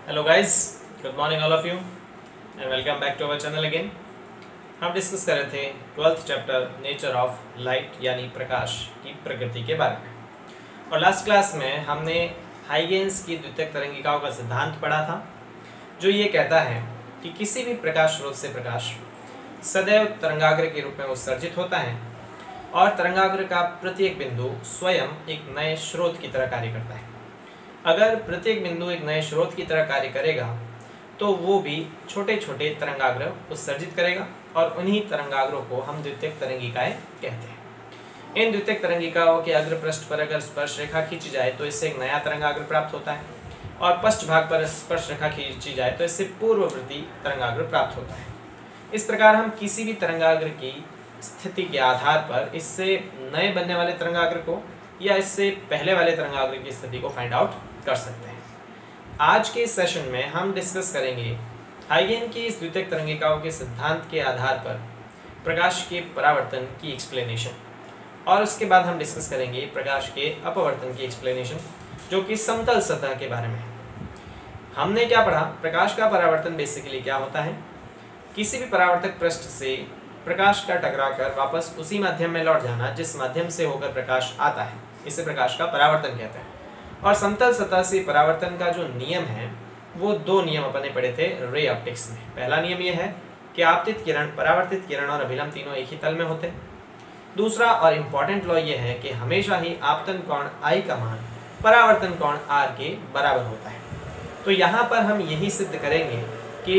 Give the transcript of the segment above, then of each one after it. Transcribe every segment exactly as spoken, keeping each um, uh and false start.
Hello guys, good morning all of you and welcome back to our channel again. हम discuss कर रहे थे twelfth chapter nature of light यानी प्रकाश की प्रकृति के बारे में। और लास्ट क्लास में हमने हाइगेंस की द्वितीयक तरंगिकाओं का सिद्धांत पढ़ा था, जो ये कहता है कि किसी भी प्रकाश स्रोत से प्रकाश सदैव तरंगाग्र के रूप में उत्सर्जित होता है और तरंगाग्र का प्रत्येक बिंदु स्वयं एक नए स्रोत की तरह कार्य करता है। अगर प्रत्येक बिंदु एक नए स्रोत की तरह कार्य करेगा तो वो भी छोटे छोटे तरंगाग्र उत्सर्जित करेगा और उन्हीं तरंगाग्रों को हम द्वितीयक तरंगिकाएं कहते हैं। इन द्वितीयक तरंगिकाओं के अग्र पृष्ठ पर अगर स्पर्श रेखा खींची जाए तो इससे एक नया तरंगाग्र प्राप्त होता है और पृष्ठ भाग पर स्पर्श रेखा खींची जाए तो इससे पूर्ववर्ती तरंगाग्र प्राप्त होता है। इस प्रकार हम किसी भी तरंगाग्र की स्थिति के आधार पर इससे नए बनने वाले तरंगाग्र को या इससे पहले वाले तरंगाग्र की स्थिति को फाइंड आउट कर सकते हैं। आज के इस सेशन में हम डिस्कस करेंगे हाइगेन की इस द्वितीयक तरंगिकाओं के सिद्धांत के आधार पर प्रकाश के परावर्तन की एक्सप्लेनेशन, और उसके बाद हम डिस्कस करेंगे प्रकाश के अपवर्तन की एक्सप्लेनेशन, जो कि समतल सतह के बारे में है। हमने क्या पढ़ा? प्रकाश का परावर्तन बेसिकली क्या होता है? किसी भी परावर्तक पृष्ठ से प्रकाश का टकराकर वापस उसी माध्यम में लौट जाना जिस माध्यम से होकर प्रकाश आता है, इसे प्रकाश का परावर्तन कहते हैं। और समतल सतह से परावर्तन का जो नियम है वो दो नियम अपने पढ़े थे रे ऑप्टिक्स में। पहला नियम यह है कि आपतित किरण, परावर्तित किरण और अभिलंब तीनों एक ही तल में होते हैं। दूसरा और इम्पॉर्टेंट लॉ यह है कि हमेशा ही आपतन कोण आई का मान परावर्तन कोण आर के बराबर होता है। तो यहाँ पर हम यही सिद्ध करेंगे कि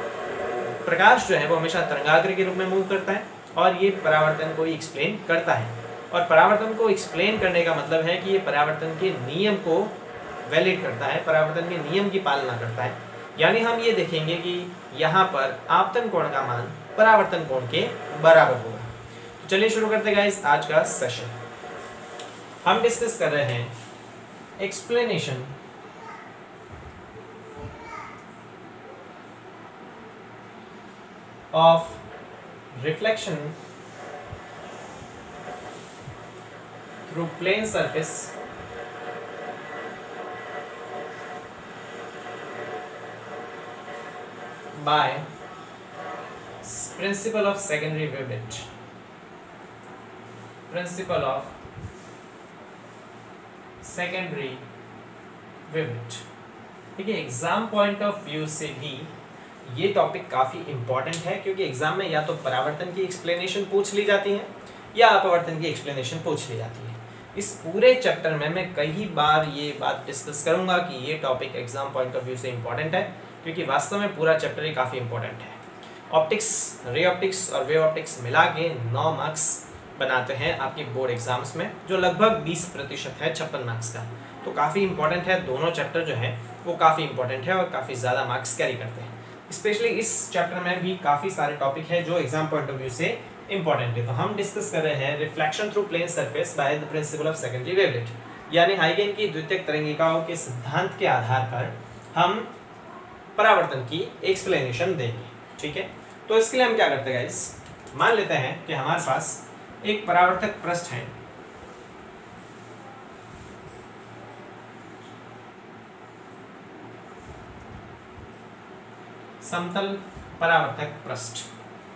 प्रकाश जो है वो हमेशा तरंगाग्र के रूप में मूव करता है और ये परावर्तन को ही एक्सप्लेन करता है। और परावर्तन को एक्सप्लेन करने का मतलब है कि ये परावर्तन के नियम को वैलिड करता है, परावर्तन के नियम की पालना करता है। यानी हम ये देखेंगे कि यहाँ पर आपतन कोण का मान परावर्तन कोण के बराबर होगा। तो चलिए शुरू करते हैं गाइस आज का सेशन। हम डिस्कस कर रहे हैं explanation of reflection through plane surface by principle of secondary wavelength principle of secondary wavelength। देखिए, एग्जाम पॉइंट ऑफ व्यू से भी ये टॉपिक काफ़ी इंपॉर्टेंट है, क्योंकि एग्जाम में या तो परावर्तन की एक्सप्लेनेशन पूछ ली जाती है या अपवर्तन की एक्सप्लेनेशन पूछ ली जाती है। इस पूरे चैप्टर में मैं कई बार ये बात डिस्कस करूंगा कि ये topic exam point of view से इंपॉर्टेंट है, क्योंकि वास्तव में पूरा चैप्टर ही काफ़ी इंपॉर्टेंट है। ऑप्टिक्स, रे ऑप्टिक्स और वेव ऑप्टिक्स मिला के नौ मार्क्स बनाते हैं आपके बोर्ड एग्जाम्स में, जो लगभग बीस प्रतिशत है छप्पन मार्क्स का। तो काफ़ी इंपॉर्टेंट है, दोनों चैप्टर जो है वो काफ़ी इंपॉर्टेंट है और काफ़ी ज़्यादा मार्क्स कैरी करते हैं। स्पेशली इस चैप्टर में भी काफ़ी सारे टॉपिक है जो एग्जाम पॉइंट ऑफ व्यू से इंपॉर्टेंट है। तो हम डिस्कस कर रहे हैं reflection through plane surface by the principle of secondary wavelet, यानी हाइगेन की द्वितीयक तरंगिकाओं के सिद्धांत के आधार पर हम परावर्तन की एक्सप्लेनेशन देंगे। ठीक है, तो इसके लिए हम क्या करते हैं गाइस, मान लेते हैं कि हमारे पास एक परावर्तक पृष्ठ है समतल परावर्तक पृष्ठ।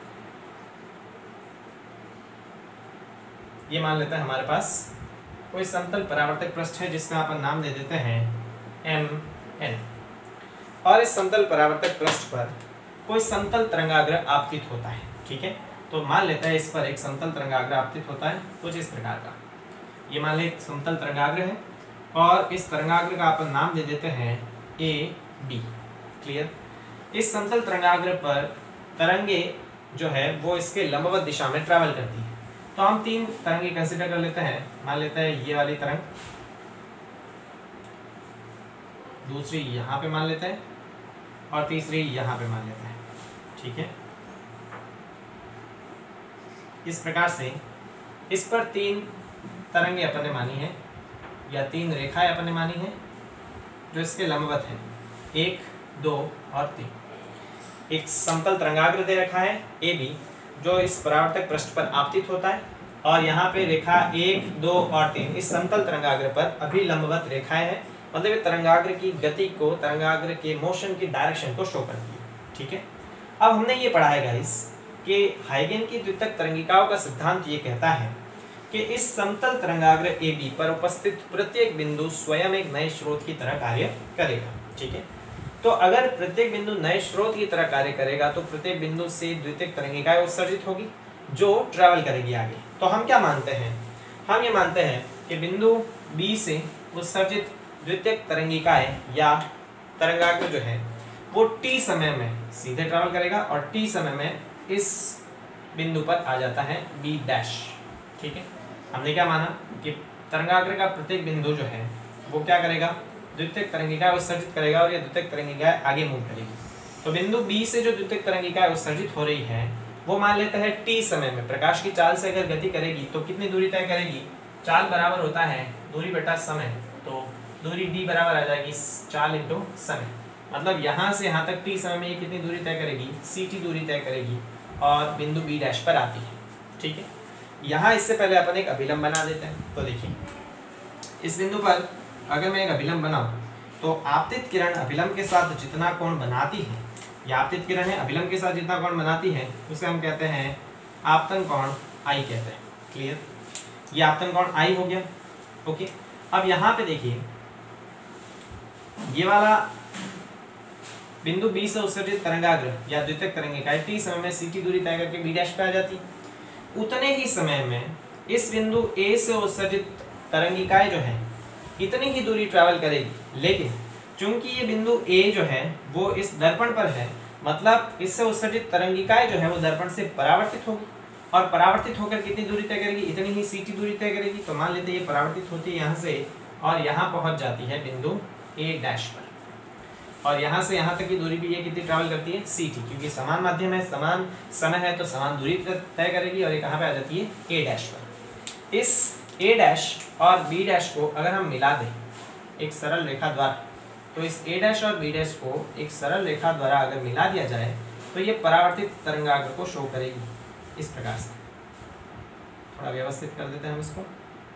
ये मान लेते हैं हमारे पास कोई समतल परावर्तक पृष्ठ है जिसका अपन नाम दे देते हैं एम एन, और इस समतल परावर्तक पृष्ठ पर कोई समतल तरंगाग्र आपतित होता है। ठीक है, तो मान लेते हैं इस पर एक समतल तरंगाग्र आपतित होता है कुछ इस प्रकार का। ये मान ले एक समतल तरंगाग्र है और इस तरंगाग्र का अपन नाम दे देते हैं ए बी। क्लियर? इस समतल तरंगाग्र पर तरंगे जो है वो इसके लंबवत दिशा में ट्रैवल करती है। तो हम तीन तरंगे कंसीडर कर लेते हैं। मान लेते हैं ये वाली तरंग, दूसरी यहाँ पे मान लेते हैं और तीसरी यहाँ पे मान लेते हैं। ठीक है, इस प्रकार से इस पर तीन तरंगे अपन ने मानी है या तीन रेखाएं अपन ने मानी है जो इसके लंबवत हैं, एक, दो और तीन। एक समतल तरंगाग्र दे रखा है ए बी, जो इस परावर्तक पृष्ठ पर आपतित होता है, और यहाँ पे रेखा एक, दो और तीन इस समतल तरंगाग्र पर अभी लंबवत रेखाएं हैं मतलब ये तरंगाग्र की गति को, तरंगाग्र के मोशन की डायरेक्शन को शो करती है। ठीक है, अब हमने ये पढ़ा है गाइस कि हाइगन की द्वितीयक तरंगिकाओं का सिद्धांत ये कहता है कि इस समतल तरंगाग्र ए बी पर उपस्थित प्रत्येक बिंदु स्वयं एक नए स्रोत की तरह कार्य करेगा। ठीक है, तो अगर प्रत्येक बिंदु नए स्रोत की तरह कार्य करेगा तो प्रत्येक बिंदु से द्वितीयक तरंगिकाएं उत्सर्जित होगी जो ट्रैवल करेगी आगे। तो हम क्या मानते हैं, हम ये मानते हैं कि बिंदु बी से उत्सर्जित द्वितीयक तरंगिकाएं या तरंगाग्र जो है वो टी समय में सीधे ट्रैवल करेगा और टी समय में इस बिंदु पर आ जाता है बी डैश। ठीक है, हमने क्या माना कि तरंगाग्र का प्रत्येक बिंदु जो है वो क्या करेगा, द्वितीयक तरंगिकाएं उत्सर्जित करेगा और ये द्वितीयक तरंगिकाएं आगे मूव करेगी। तो बिंदु बी से जो द्वितीयक तरंगिकाएं उत्सर्जित हो रही है वो मान लेते हैं टी समय में प्रकाश की चाल से अगर गति करेगी तो कितनी दूरी तय करेगी, चाल बराबर होता है दूरी बटा समय, तो दूरी डी बराबर आ जाएगी चाल इंटू समय। मतलब यहाँ से यहाँ तक टी समय में ये कितनी दूरी तय करेगी, सी टी दूरी तय करेगी और बिंदु बी डैश पर आती है। ठीक है, यहाँ इससे पहले अपन एक अभिलंब बना देते हैं। तो देखिए इस बिंदु पर अगर मैं एक अभिलंब बनाऊं तो आपतित किरण अभिलंब के साथ जितना कोण बनाती है, या आपतित किरण है अभिलंब के साथ जितना कोण बनाती है उसे हम कहते हैं आपतन कोण आई कहते हैं। क्लियर, ये आपतन कोण आई हो गया। ओके, अब यहाँ पे देखिए ये वाला बिंदु बी से उत्सर्जित तरंगाग्र या द्वितीयक तरंगिकाएं टी समय में सी टी दूरी तय करके बी डैश पे आ जाती। उतने ही समय में इस बिंदु ए से उत्सर्जित तरंगिकाएं जो है इतनी ही दूरी ट्रैवल करेगी, लेकिन चूंकि ये बिंदु ए जो है वो इस दर्पण पर है, मतलब इससे उत्सर्जित तरंगिकाएं जो है वो दर्पण से परावर्तित होगी और परावर्तित होकर कितनी दूरी तय करेगी, इतनी ही सी टी दूरी तय करेगी। तो मान लेते हैं ये परावर्तित होती है यहाँ से और यहाँ पहुँच जाती है बिंदु ए डैश पर, और यहाँ से यहाँ तक की दूरी भी ये कितनी ट्रैवल करती है, सी टी, क्योंकि समान माध्यम है, समान समय है तो समान दूरी तय करेगी और ये कहाँ पे आ जाती है, ए डैश पर। इस ए डैश और बी डैश को अगर हम मिला दें एक सरल रेखा द्वारा, तो इस ए डैश और बी डैश को एक सरल रेखा द्वारा अगर मिला दिया जाए तो ये परावर्तित तरंगाग्र को शो करेगी इस प्रकार से। थोड़ा व्यवस्थित कर देते हैं हम इसको,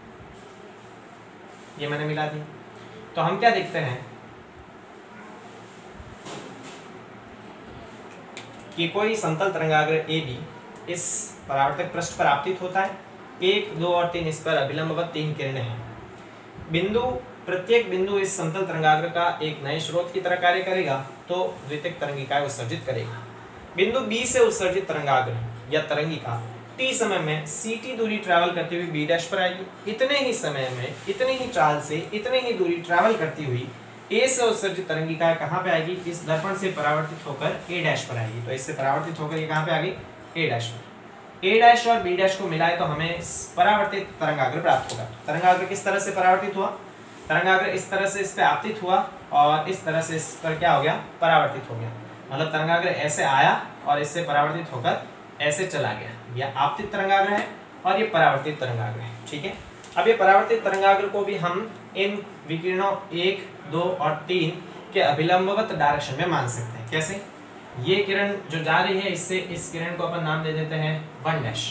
ये मैंने मिला दिया। तो हम क्या देखते हैं कि कोई समतल तरंगाग्र ए बी इस परावर्तक पृष्ठ पर आपतित होता है। एक, दो और तीन इस पर अभिलंबवत तीन किरणें हैं। बिंदु प्रत्येक बिंदु इस समतल तरंगाग्र का एक नए स्रोत की तरह कार्य करेगा तो द्वितीयक तरंगिकाएं उत्सर्जित करेगा। बिंदु बी से उत्सर्जित तरंगाग्र या तरंगिका टी समय में सी टी दूरी ट्रैवल करती हुई बी डैश पर आएगी। इतने ही समय में इतनी ही चाल से इतने ही दूरी ट्रैवल करती हुई ए से उत्सर्जित तरंगिका कहाँ पे आएगी, इस दर्पण से परावर्तित होकर ए डैश पर आएगी। तो इससे परावर्तित होकर ये कहाँ पे आ गई, ए डैश पर। ए डैश और बी डैश को मिलाए तो हमें परावर्तित तरंगाग्र प्राप्त होगा। तरंगाग्र किस तरह से परावर्तित हुआ, तरंगाग्र इस तरह से इस पे आपतित हुआ और इस तरह से इस पर क्या हो गया, परावर्तित हो गया। मतलब तरंगाग्र ऐसे आया और इससे परावर्तित होकर ऐसे चला गया। यह आपतित तरंगाग्र है और ये परावर्तित तरंगाग्र है। ठीक है, अब ये परावर्तित तरंगाग्र को भी हम इन विकिरणों एक, दो और तीन के अभिलंबवत डायरेक्शन में मान सकते हैं। कैसे, ये किरण जो जा रही है इससे इस किरण को अपन नाम दे देते हैं वन डैश।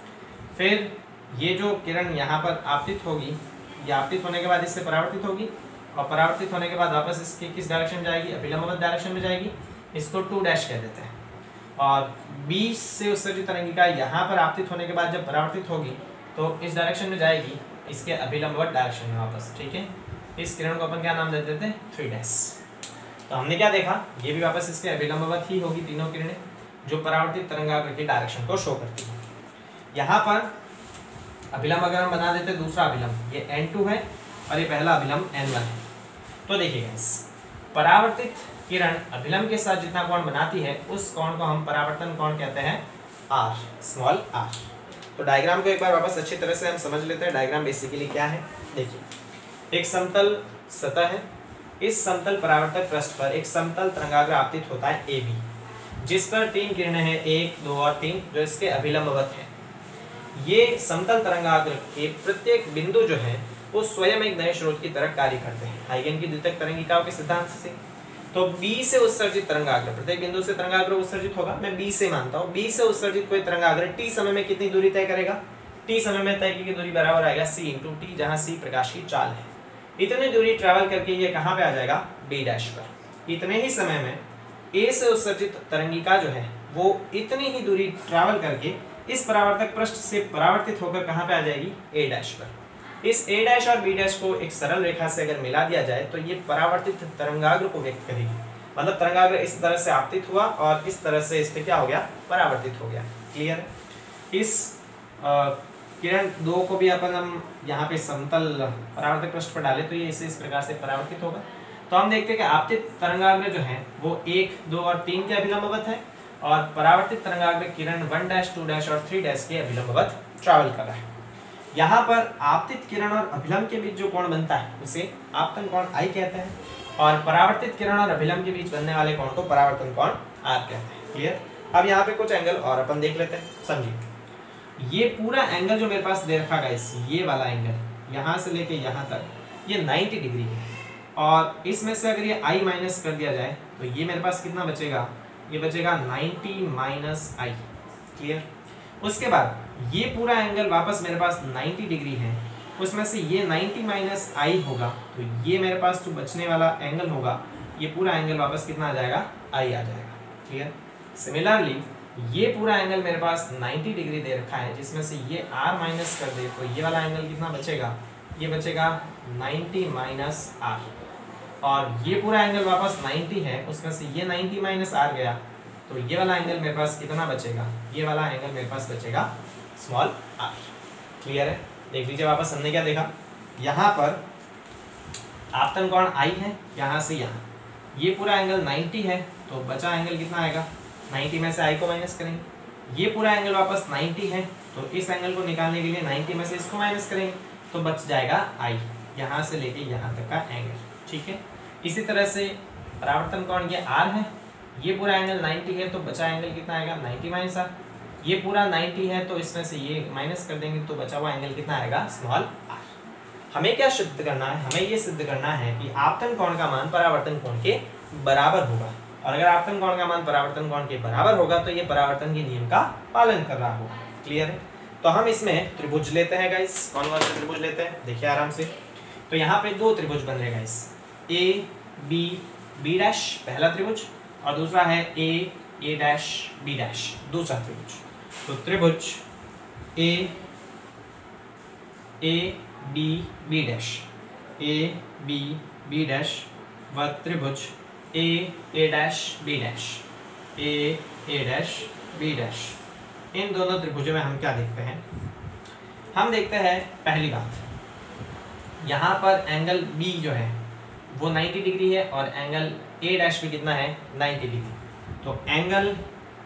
फिर ये जो किरण यहाँ पर आपतित होगी, ये आपतित होने के बाद इससे परावर्तित होगी और परावर्तित होने के बाद वापस इसके किस डायरेक्शन में जाएगी, अभिलंबवत डायरेक्शन में जाएगी। इसको टू डैश कह देते हैं। और बी से उत्सर्जित तरंगिका यहाँ पर आपतित होने के बाद जब परावर्तित होगी तो इस डायरेक्शन में जाएगी, इसके अभिलंबवत डायरेक्शन में वापस। ठीक है, इस किरण को अपन क्या नाम दे देते हैं, थ्री डैश। तो हमने क्या देखा, ये भी वापस इसके अभिलंबवत ही होगी तीनों किरणें जो परावर्तित तरंगाग्र की डायरेक्शन को शो करती है। यहाँ पर अभिलंब अगर हम बना देते दूसरा अभिलंब, ये एन टू है और ये पहला अभिलंब एन वन है। तो देखिएगा, परावर्तित किरण अभिलंब के साथ जितना कोण बनाती है उस कोण को हम परावर्तन कोण कहते हैं आर, स्मॉल आर। तो डायग्राम को एक बार वापस अच्छी तरह से हम समझ लेते हैं। डायग्राम बेसिकली क्या है, देखिए, एक समतल सतह है। इस समतल परावर्तक पृष्ठ पर एक समतल तरंगाग्र आपतित होता है ए बी, जिस पर तीन किरणें हैं, एक, दो और तीन, जो इसके अभिलंबवत है। ये समतल तरंगाग्र के प्रत्येक बिंदु जो है वो स्वयं एक नए स्रोत की तरह कार्य करते हैं हाइगन की द्वितीयक तरंगिकाओं के सिद्धांत से। तो बी से उत्सर्जित तरंगाग्र, प्रत्येक बिंदु से तरंगाग्र उत्सर्जित होगा, मैं बी से मानता हूँ। बी से उत्सर्जित कोई तरंगाग्र टी समय में कितनी दूरी तय करेगा, टी समय में तय की दूरी बराबर आएगा सी इंटू टी, जहाँ सी प्रकाश की चाल है। इतनी दूरी ट्रैवल करके ये कहाँ पे आ जाएगा, बी डैश पर। इतने ही समय में ए से उत्सर्जित तरंगिका जो है वो इतनी ही दूरी ट्रैवल करके इस परावर्तक पृष्ठ से परावर्तित होकर कहाँ पे आ जाएगी, ए डैश पर। इस ए डैश और बी डैश को एक सरल रेखा से अगर मिला दिया जाए तो ये परावर्तित तरंगाग्र को व्यक्त करेगी। मतलब तरंगाग्र इस तरह से आपतित हुआ और इस तरह से इस पे क्या हो गया, परावर्तित हो गया। क्लियर है। इस आ, किरण दो को भी अपन हम यहाँ पे समतल परावर्तक पृष्ठ पर डाले तो ये इसे इस प्रकार से परावर्तित होगा। तो हम देखते हैं कि आपतित तरंगाग्र जो है वो एक, दो और तीन के अभिलंबवत है और परावर्तित तरंगाग्र किरण वन डैश, टू डैश और थ्री डैश के अभिलंबवत ट्रैवल कर रहा है। यहाँ पर आपतित किरण और अभिलंब के बीच जो कोण बनता है उसे आपतन कोण आई कहते हैं और परावर्तित किरण और अभिलंब के बीच बनने वाले कोण को परावर्तन कोण आर कहते हैं। क्लियर। अब यहाँ पे कुछ एंगल और अपन देख लेते हैं, समझिए। ये पूरा एंगल जो मेरे पास दे रखा गाइस, ये वाला एंगल यहाँ से लेके यहाँ तक ये नब्बे डिग्री है और इसमें से अगर ये आई माइनस कर दिया जाए तो ये मेरे पास कितना बचेगा, ये बचेगा नब्बे माइनस आई। क्लियर। उसके बाद ये पूरा एंगल वापस मेरे पास नब्बे डिग्री है, उसमें से ये नब्बे माइनस आई होगा तो ये मेरे पास जो बचने वाला एंगल होगा ये पूरा एंगल वापस कितना आ जाएगा, आई आ जाएगा। क्लियर। सिमिलरली ये पूरा एंगल मेरे पास नब्बे डिग्री दे रखा है जिसमें से ये आर माइनस कर दे तो ये वाला एंगल कितना बचेगा, ये बचेगा नब्बे माइनस आर और ये पूरा एंगल वापस नब्बे है, उसमें से ये नब्बे माइनस आर गया तो ये वाला एंगल मेरे पास कितना बचेगा, ये वाला एंगल मेरे पास बचेगा स्मॉल आर। क्लियर है। देख लीजिए वापस हमने क्या देखा, यहाँ पर आपतन कोण आई है यहाँ से यहाँ, ये पूरा एंगल नब्बे है तो बचा एंगल कितना आएगा, नब्बे में से आई को माइनस करेंगे। ये पूरा एंगल वापस नब्बे है तो इस एंगल को निकालने के लिए नब्बे में से इसको माइनस करेंगे तो बच जाएगा आई, यहाँ से लेके यहाँ तक का एंगल। ठीक है। इसी तरह से परावर्तन कोण ये आर है, ये पूरा एंगल नब्बे है तो बचा एंगल कितना आएगा, नब्बे माइनस आर। ये पूरा नब्बे है तो इसमें से ये माइनस कर देंगे तो बचा हुआ एंगल कितना आएगा, स्मॉल आर। हमें क्या सिद्ध करना है, हमें ये सिद्ध करना है कि आपतन कोण का मान परावर्तन कोण के बराबर होगा और अगर आपतन कोण का मान परावर्तन कोण के बराबर होगा तो ये परावर्तन के नियम का पालन कर रहा होगा। क्लियर है। तो हम इसमें त्रिभुज लेते हैं गाइस। कौन कौन से त्रिभुज लेते हैं देखिए आराम से। तो यहाँ पे दो त्रिभुज बन रहे guys, A B B dash पहला त्रिभुज और दूसरा है A A dash B dash दूसरा त्रिभुज। तो त्रिभुज A A B B dash A B B dash व त्रिभुज A A dash B dash A A dash B dash. इन दोनों त्रिभुजों में हम क्या देखते हैं, हम देखते हैं पहली बात, यहाँ पर एंगल बी जो है वो नब्बे डिग्री है और एंगल ए डैश भी कितना है, नब्बे डिग्री। तो angle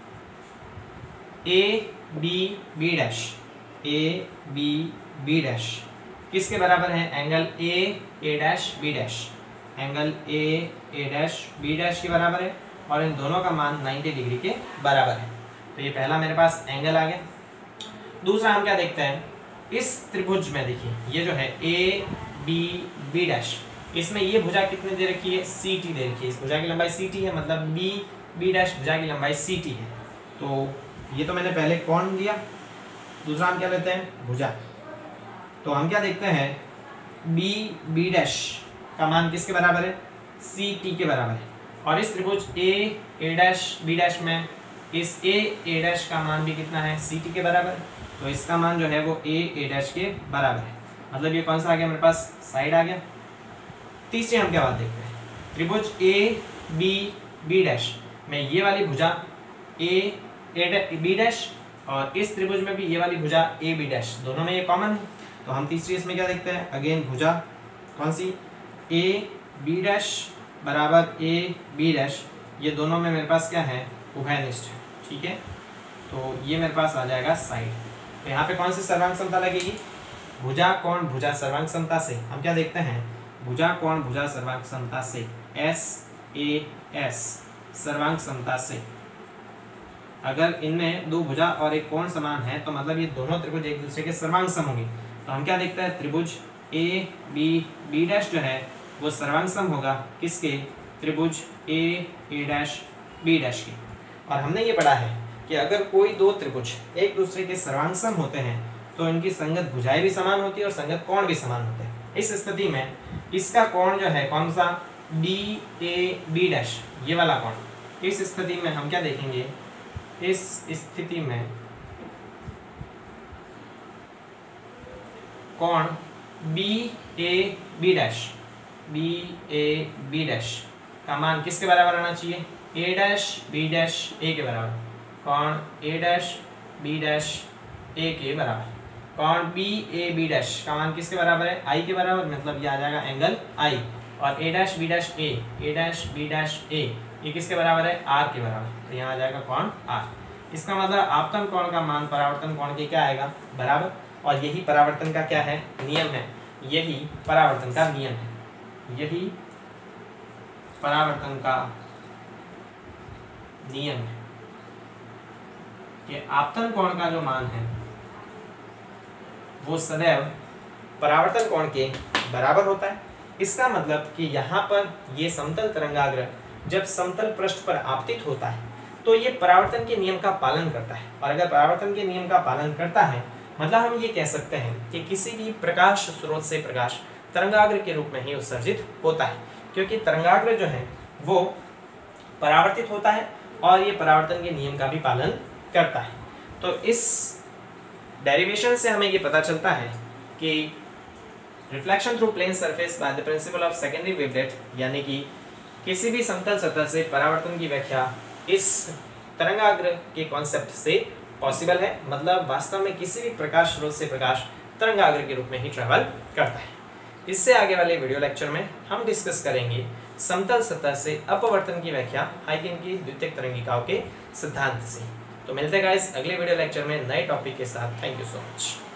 A B B dash A B B dash किसके बराबर है, angle A A dash B dash angle A A dash B dash के बराबर है और इन दोनों का मान नब्बे डिग्री के बराबर है। तो ये पहला मेरे पास एंगल आ गया। दूसरा हम क्या देखते हैं, इस त्रिभुज में देखिए ये जो है ए बी बी डैश, इसमें ये भुजा कितनी दे रखी है, सी टी दे रखी है। इस भुजा की लंबाई सी टी है, मतलब बी बी डैश भुजा की लंबाई सी टी है। तो ये तो मैंने पहले कोण लिया, दूसरा हम क्या लेते हैं, भुजा। तो हम क्या देखते हैं, बी बी डैश का मान किसके बराबर है, सी टी के बराबर है। और इस त्रिभुज A A dash B dash में इस ए ए डैश का मान भी कितना है, सी टी के बराबर है। तो इसका मान जो है वो ए ए डैश के बराबर है, मतलब ये कौन सा आ गया मेरे पास, साइड आ गया। तीसरी हम क्या बात देखते हैं, त्रिभुज ए बी बी डैश में ये वाली भुजा ए ए बी डैश और इस त्रिभुज में भी ये वाली भुजा ए बी डैश, दोनों में ये कॉमन है। तो हम तीसरी इसमें क्या देखते हैं, अगेन भुजा कौन सी, ए बी डैश बराबर ए बी डैश, ये दोनों में मेरे पास क्या है, उभयनिष्ठ है। ठीक है। तो ये मेरे पास आ जाएगा साइड। तो यहाँ पे कौन सी सर्वांग समता लगेगी, भुजा कोण भुजा सर्वांग समता से हम क्या देखते हैं, भुजा कोण भुजा सर्वांग समता से, एस ए एस सर्वांग समता से। अगर इनमें दो भुजा और एक कोण समान है तो मतलब ये दोनों त्रिभुज एक दूसरे के सर्वांग सम होंगे। तो हम क्या देखते हैं, त्रिभुज ए बी बी डैश जो है वो सर्वांग सम होगा किसके, त्रिभुज A A dash B dash के। और हमने ये पढ़ा है कि अगर कोई दो त्रिभुज एक दूसरे के सर्वांग सम होते हैं तो इनकी संगत भुजाएं भी समान होती है और संगत कोण भी समान होते हैं। इस स्थिति में इसका कोण जो है कौन सा, डी ए बी डैश, ये वाला कोण, इस स्थिति में हम क्या देखेंगे, इस स्थिति में कोण B A B dash, B A B dash का मान किसके बराबर आना चाहिए, A dash B dash A के बराबर, कोण A dash B dash A के बराबर, कोण बी ए बी डैश का मान किसके बराबर है, आई के बराबर, मतलब ये आ जाएगा एंगल आई, और A dash B dash A, A dash B dash A, ये किसके बराबर है, आर के बराबर, तो यहाँ आ जाएगा कोण आर। इसका मतलब आपतन कोण का मान परावर्तन कोण के क्या आएगा, बराबर, और यही परावर्तन का क्या है, नियम है, यही परावर्तन का नियम है, यही परावर्तन का नियम है कि आपतन कोण का जो मान है वो सदैव परावर्तन कोण के बराबर होता है। इसका मतलब कि यहाँ पर ये समतल तरंगाग्र जब समतल पृष्ठ पर आपतित होता है तो ये परावर्तन के नियम का पालन करता है, और अगर परावर्तन के नियम का पालन करता है मतलब हम ये कह सकते हैं कि किसी भी प्रकाश स्रोत से प्रकाश तरंगाग्र के रूप में ही उत्सर्जित होता है, क्योंकि तरंगाग्र जो है वो परावर्तित होता है और ये परावर्तन के नियम का भी पालन करता है। तो इस डेरिवेशन से हमें ये पता चलता है कि reflection through plane surface by the principle of secondary wavelet, यानी कि किसी भी समतल सतह से परावर्तन की व्याख्या इस तरंगाग्र के कॉन्सेप्ट से पॉसिबल है, मतलब वास्तव में किसी भी प्रकाश स्रोत से प्रकाश तरंगाग्र के रूप में ही ट्रेवल करता है। इससे आगे वाले वीडियो लेक्चर में हम डिस्कस करेंगे समतल सतह से अपवर्तन की व्याख्या हाइकिन की द्वितीयक तरंगिकाओं के सिद्धांत से। तो मिलते हैं गाइस अगले वीडियो लेक्चर में नए टॉपिक के साथ। Thank you so much.